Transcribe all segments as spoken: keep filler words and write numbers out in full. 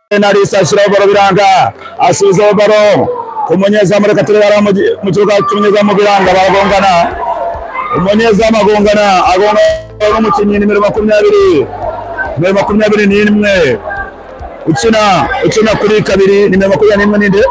Narisa ashiraho baro biranga asubiza baro umunyezamu reka tureba mu kibuga cy'umunyezamu biranga baragongana umunyezamu agongana agongana n'umukinnyi nimero makumyabiri nimero makumyabiri n'imwe ukina ukina kuri kabiri nimero makumyabiri n'imwe ninde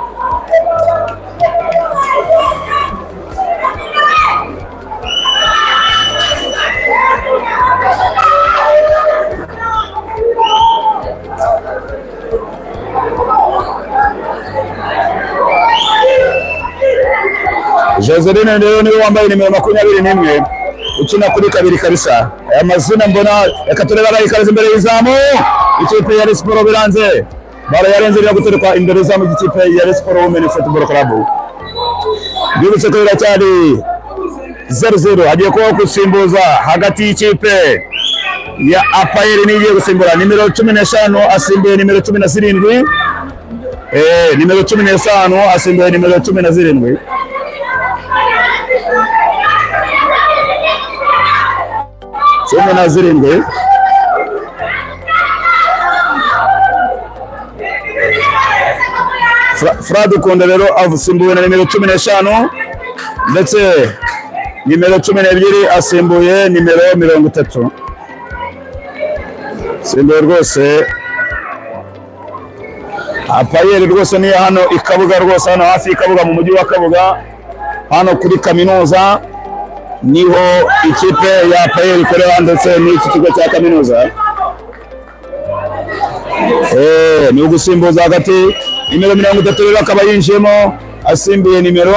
Joseline rero niwe wambaye nimero makumyabiri n'imwe ukina kuri kabiri kabisa. Aya mazina mbona reka tureba arayikaze imbere y'izamu ikipe ya Sport biranze bara yarenze rya gutereka imbere y'izamu ikipe ya Sport Women Football Club. Bibutse ko biracyari zero zero hagiye kuba gusimbuza hagati y'ikipe ya Apayeri nigiye gusimbura nimero cumi n'eshanu asimbuye nimero cumi na zirindwi eh nimero cumi n'eshanu asimbuye nimero cumi na zirindwi. cumi na zirindwi Fradu Konde rero asimbuye na nimero cumi n'eshanu ndetse nimero cumi n'ebyiri asimbuye nimero mirongo itatu. Simbuye rwose Apayeri rwose ni hano ikabuga rwose hano hafi ikabuga mu mujyi wa Kabuga hano kuri kaminuza niho ikipe ya Apayeri ikorera ndetse n'iki kigo cya kaminuza. Eh ni ugusimbuza hagati nimero mirongo itatu rero akaba yinjiyemo asimbuye nimero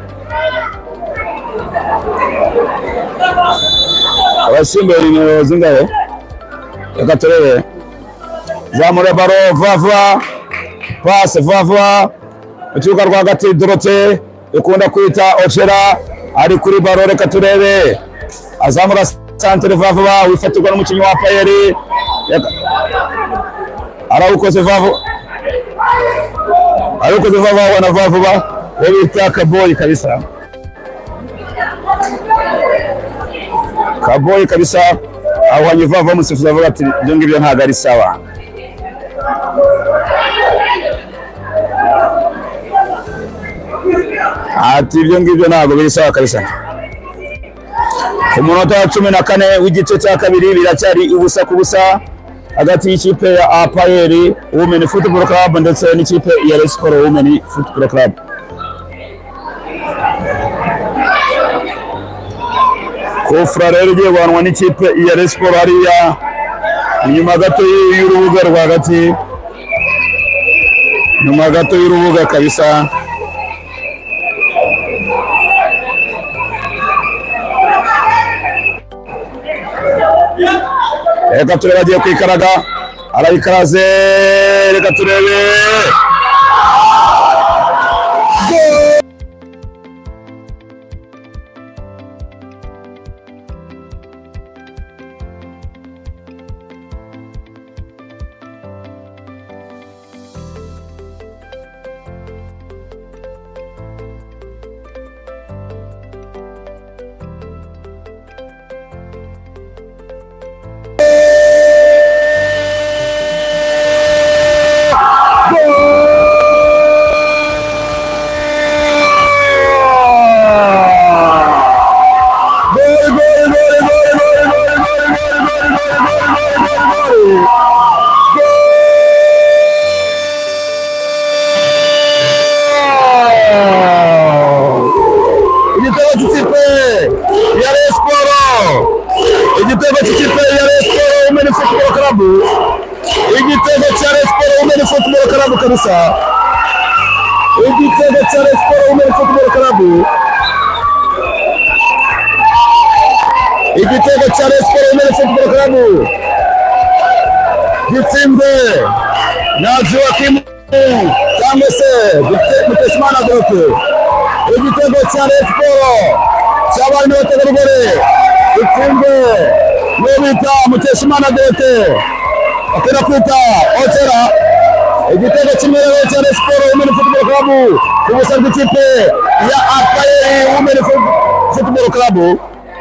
asimbuye nimero zingahe reka turebe zamura baro vava passe vava ukibuga rwagati Dorote ikunda kwita Ochera ari kuri baro reka turebe azamura centre vava wifatirwa n'umukinnyi wa Apayeri arawukoze vava arawukoze vava wana vava wabita Kaboyi kabisa Kaboyi kabisa ahwanye vava musifuzi avuga ati ibyo ngibyo ntago ari sawa. Ati ibyo ngibyo ntago biri sawa kabisa. Ku munota wa cumi na kane w'igice cya kabiri biracyari ubusa ku busa hagati y'ikipe ya Apayeri Women Football Club ndetse n'ikipe ya Sport Women Football Club. Kofra rero igiye guhanwa n'ikipe ya Sport hariya inyuma gato y'urubuga rwagati nyuma gato y'urubuga kabisa. Reka turebe agiye kwikaraga arayikaraze reka turebe kabisa. Igitego cya Sport Women Football Club igitego cya Sport Women Football Club gitsinze na Joachim cyangwa se Muteshimana Dorote. Igitego cya Sport cy'abana b'abategarugori gitsinze n'ubita Muteshimana Dorote akora kwita Ochera. Igitego kimwe cya Sport Women Football Club kubusa bw'ikipe ya Apayeri Women Football Club.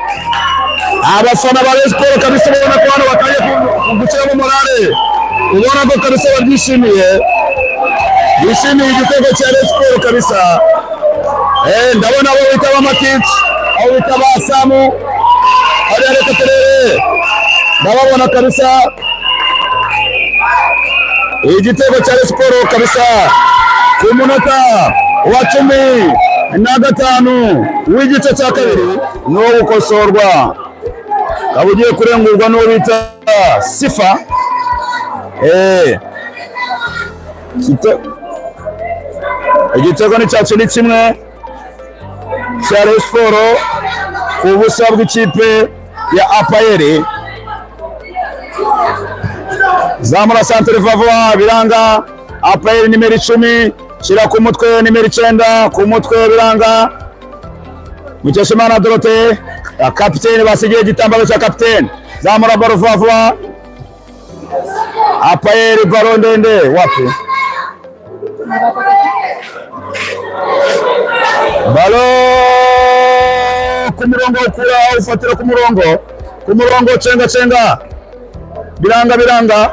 Abafana ba Sport kabisa ubona ko hano batangiye gukina mu morale ubona urabona ko kabisa babyishimiye bishimiye igitego cya Rayon Sports kabisa. Eh, ndabona abo bita abamatiki, abo bita abasamu, hariya reka turebe ndababona kabisa igitego cya Rayon Sports kabisa ku munota wa cumi na gatanu w'igice cya kabiri n'uwo gukosorwa kaba ugiye kurengurwa n'uwo bita Sifa. Eh, igitego ni cyacu ni kimwe cya Rayon Sports ku busa bw'ikipe ya Apayeri. Zamura santere Vava biranga. Apayeri nimero icumi shira ku mutwe nimero icyenda ku mutwe biranga. Mukeshimana Dorote kapiteni basigiye igitambaro cya kapiteni. Zamura baro Vava. Apayeri baro ndende wapi? Balo ku murongo ukura ufatira ku murongo ku murongo cenga cenga biranga biranga.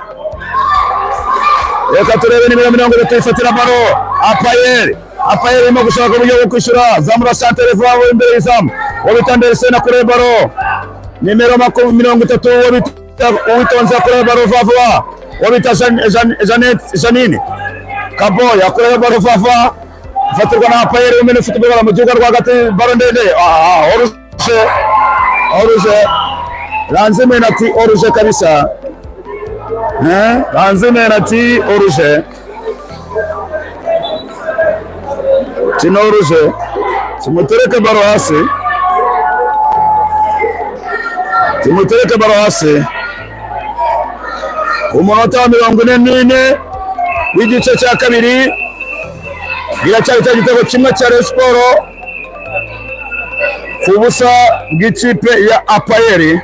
Reka turebe nimero mirongo itatu ifatira balo Apayeri. Apayeri irimo gushaka uburyo bwo kwishyura. Zamura santere Vava imbere y'izamu wabitandere sena kure balo nimero mirongo itatu uwitonze kure balo Vava wabita Janet Janine Kaboya kure balo Vava fatirwa na Apayeri umene ufite ubwoba mu gihugu rwagati baro ndende. Ah, oruje oruje Lanzime nati oruje kabisa. Eh, Lanzime nati oruje tino oruje timutereke baro hasi timutereke baro hasi. Umunota wa mirongo ine n'ine w'igice cya kabiri biracyari cya gitego kimwe cya Rayon Sports ku busa bw'ikipe ya Apayeri.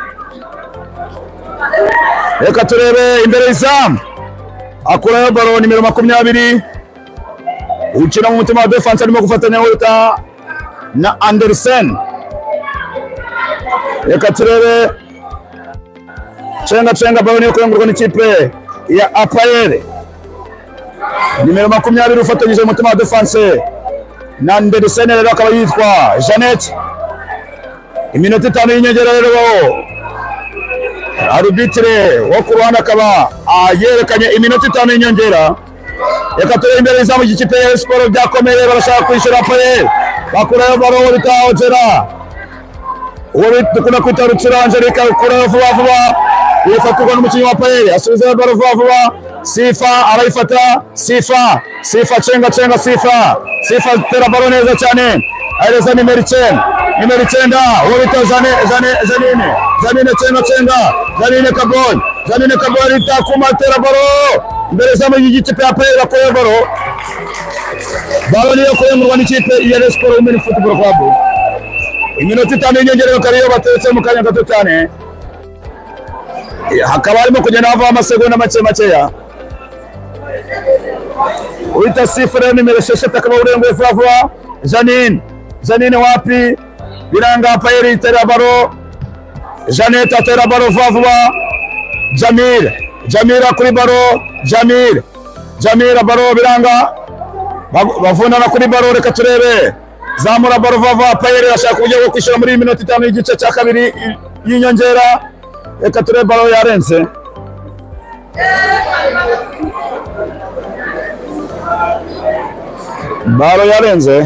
Reka turebe imbere y'izamu akurayo baro nimero makumyabiri ukina mu mutima wa defense arimo gufatanya wita na Andersen. Reka turebe cenga cenga baro niyo kurengurwa n'ikipe ya Apayeri nimero makumyabiri ufatanyije mu mutima wa defense na Andersen rero akaba yitwa Janet. Iminota itanu y'inyongera rero arbitre wo ku ruhande akaba yerekanye iminota itanu y'inyongera. Reka turebe imbere y'izamu ry'ikipe ya Rayon Sports byakomeye barashaka kwishyura Apayeri bakurayo baro bita Ojera uwo dukunda kwita Rutsira Angelique ukurayo vuba vuba yifatirwa n'umukinnyi wa Apayeri asubizayo baro vuba vuba. Sifa arayifata Sifa Sifa cenga cenga Sifa Sifa tera baro neza cyane ahereza nimero icyenda nimero icyenda uwo bita Janine Janine cenga cenga Janine Kaboy Janine Kaboy rita kuma tera baro imbere zamu y'ikipe ya Apayeri bakoye baro baro niyo kurengurwa n'ikipe ya Rayon Sports Women Football Club. Iminota itanu y'inyongera kariyo bateretse mu kanya gato cyane hakaba harimo kugenda hava amasegonda make makeya. Uwita Sifa nimero esheshatu akaba urenguye vuba vuba. Janine Janine wapi biranga Apayeri itera baro Janet atera baro vuba vuba. Jamil Jamil kuri baro Jamil Jamil baro biranga bavunana kuri baro. Reka turebe zamura baro vuba vuba Apayeri ashaka uburyo bwo kwishyura muri minota itanu y'igice cya kabiri y'inyongera. Reka turebe baro yarenze baro yarenze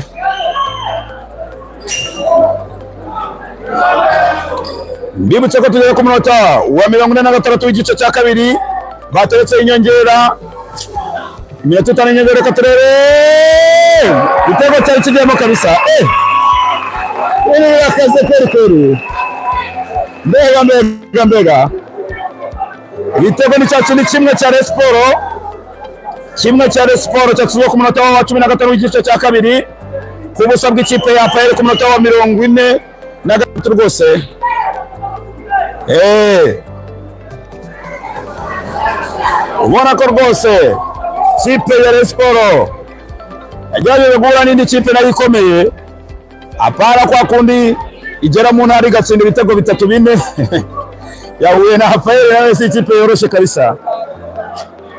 mbibutse ko tugeze ku munota wa mirongo ine na gatandatu w'igice cya kabiri bateretse inyongera iminota itanu y'inyongera. Reka turebe igitego cyari kigiyemo kabisa. Eh, iri akaze keri keri mbega mbega mbega. Igitego ni cyacu ni kimwe cya Rayon Sports kimwe cya Rayon Sports cyatsinzwe ku munota wa cumi na gatanu w'igice cya kabiri ku busa bw'ikipe ya Apayeri ku munota wa mirongo ine na gatatu rwose. Eh, ubona ko rwose kipe ya Rayon Sports yajyaje guhura n'indi kipe nayo ikomeye apara kwa kundi igera mu ntara igatsinda ibitego bitatu bine yahuye na Apayeri nawe si kipe yoroshe kabisa.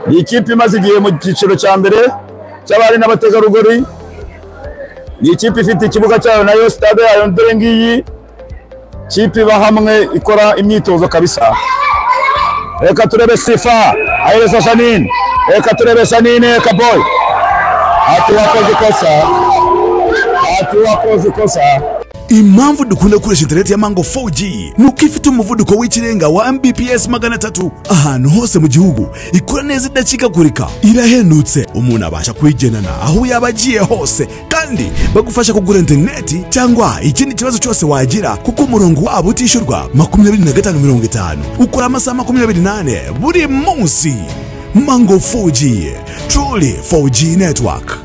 ni ikipe imaze igihe mu cyiciro cya mbere cy'abari n'abategarugori, ni ikipe ifite ikibuga cyayo nayo stade yayo dore ngiyi, ikipe iba hamwe ikora imyitozo kabisa. Reka turebe Sifa ahereza Shanine, reka turebe Shanine Kaboy, ati wakoze ikosa, ati wakoze ikosa. Impamvu dukunda gukoresha internet ya Mango four G nuko ifite umuvuduko w'ikirenga wa M B P S magana atatu ahantu hose mu gihugu, ikora neza idacikagurika, irahendutse, umuntu abasha kwigenana aho yaba agiye hose, kandi bagufasha kugura internet cyangwa ikindi kibazo cyose wagira, kuko umurongo wabo utishurwa makumyabiri na gatanu mirongo itanu ukora amasaha makumyabiri n'ane buri munsi. Mango four G, truly four G network.